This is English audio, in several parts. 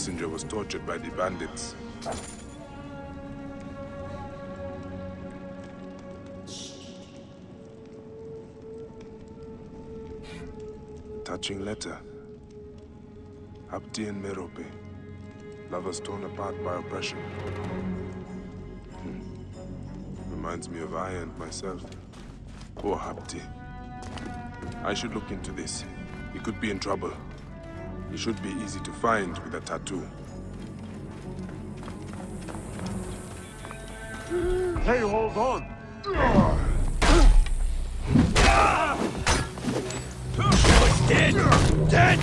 messenger was tortured by the bandits. Touching letter. Habti and Merope. Lovers torn apart by oppression. Reminds me of I and myself. Poor Habti. I should look into this. He could be in trouble. He should be easy to find with a tattoo. Hey, hold on! He's dead! Dead!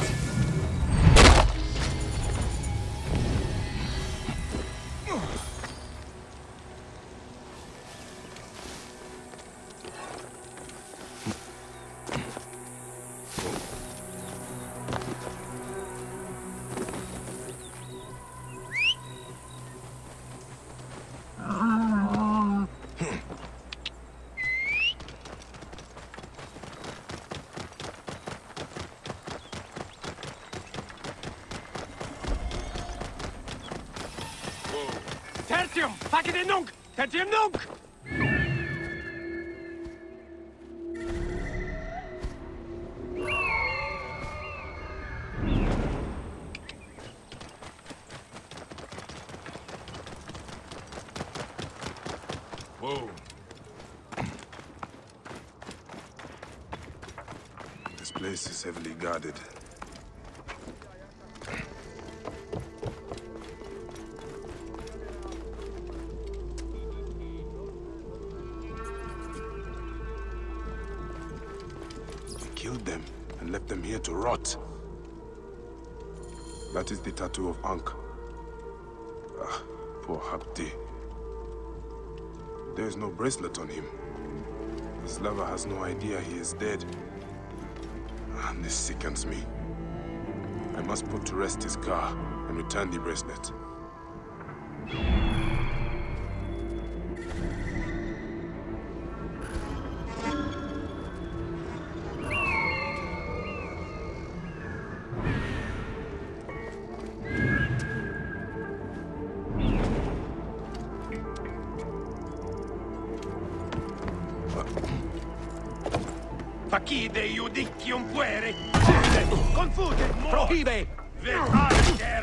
Tertium! Tertium nunc! Tertium nunc! Whoa. This place is heavily guarded. Killed them and left them here to rot. That is the tattoo of Ankh. Ah, poor Habti. There is no bracelet on him. His lover has no idea he is dead. And this sickens me. I must put to rest his car and return the bracelet. Facide iudicium puere! Confude! Prohibe! Vetariter!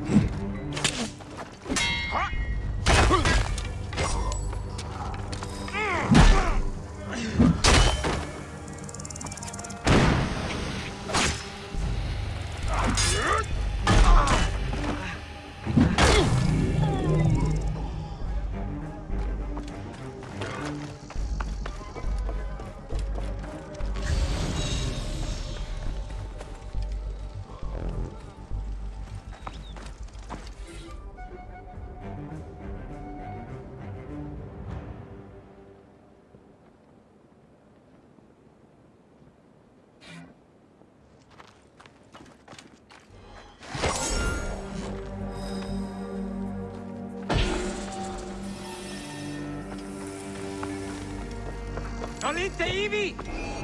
Nolite ivi!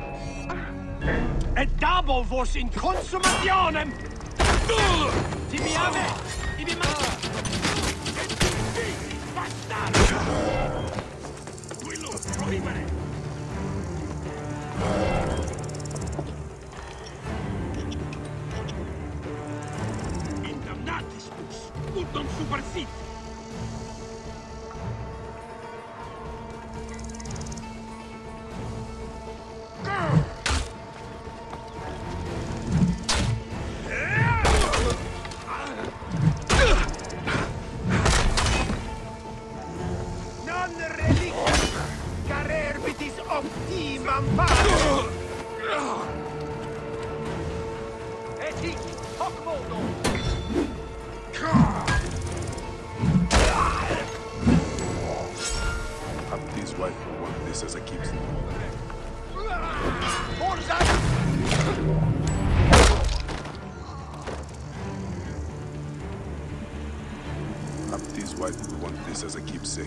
Et dabo vos in consumationem! Tibi ave! Ibi ma... Bastardo! Willo, prohibere! Indamnatis vos, utum supersit! Habti's wife will want this as a keepsake. Habti's wife will want this as a keepsake.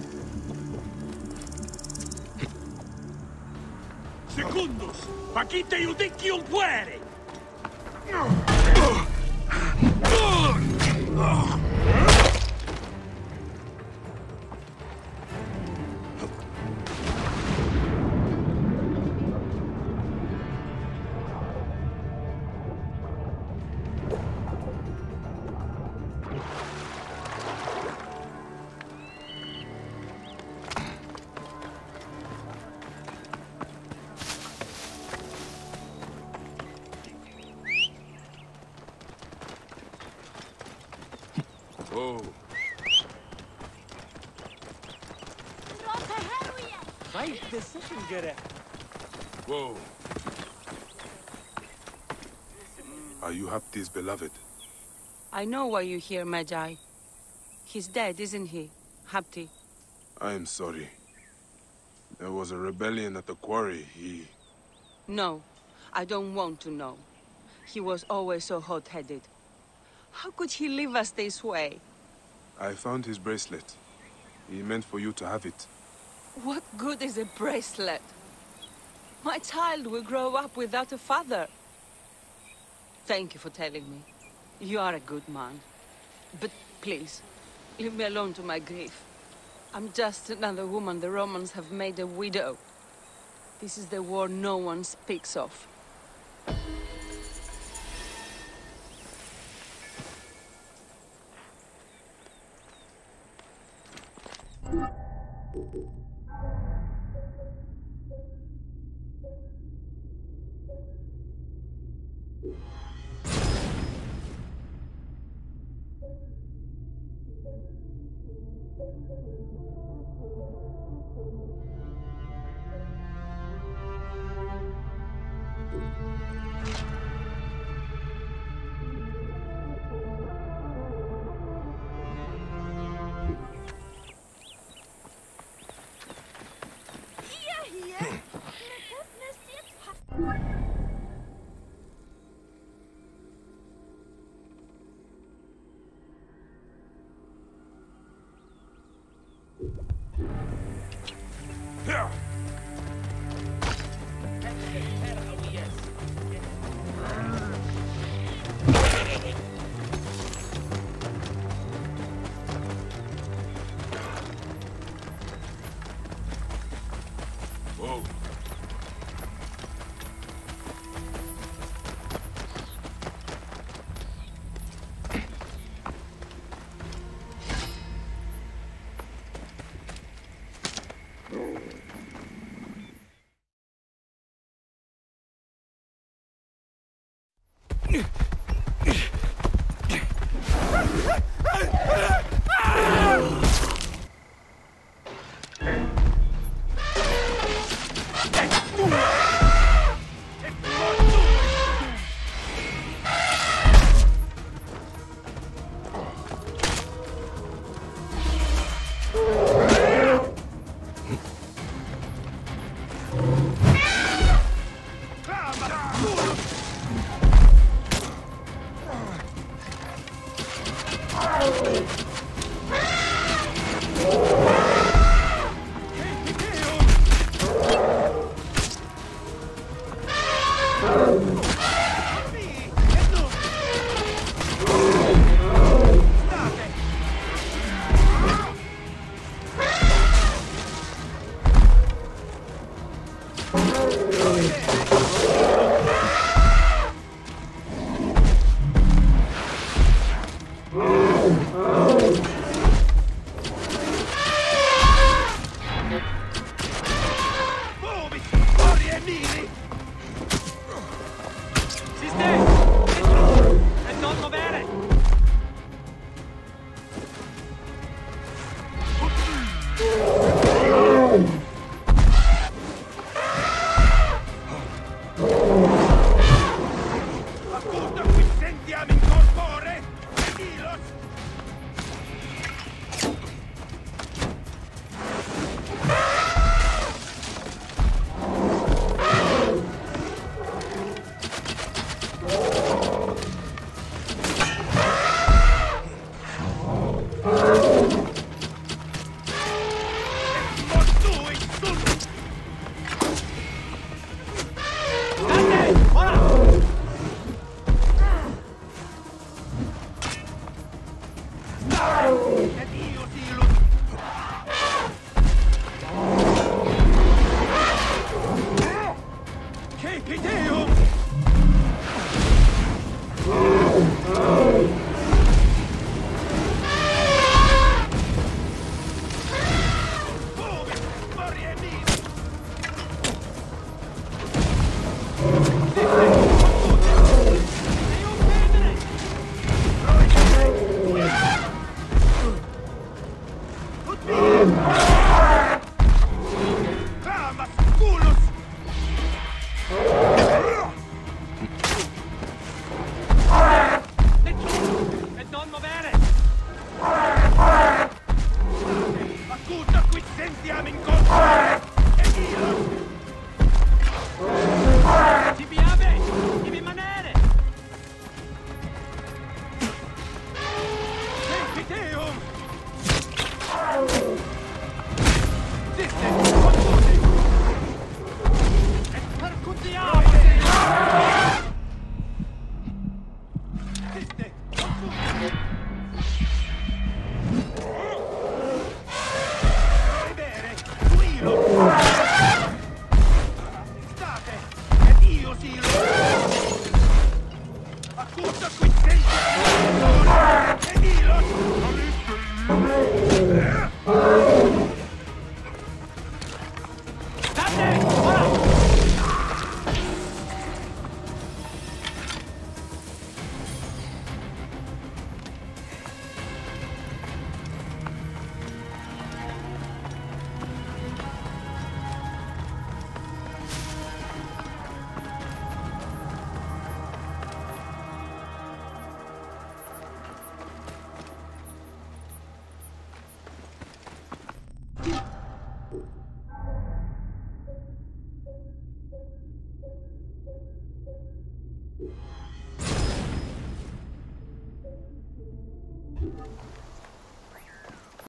Secundus! Facite iudicium puere! Whoa. Right decision, Gere. Whoa. Are you Hapti's beloved? I know why you're here, Magi. He's dead, isn't he, Hapti? I am sorry. There was a rebellion at the quarry. No, I don't want to know. He was always so hot-headed. How could he leave us this way? I found his bracelet. He meant for you to have it. What good is a bracelet? My child will grow up without a father. Thank you for telling me. You are a good man. But please, leave me alone to my grief. I'm just another woman the Romans have made a widow. This is the war no one speaks of. Whoa. Consumidiam in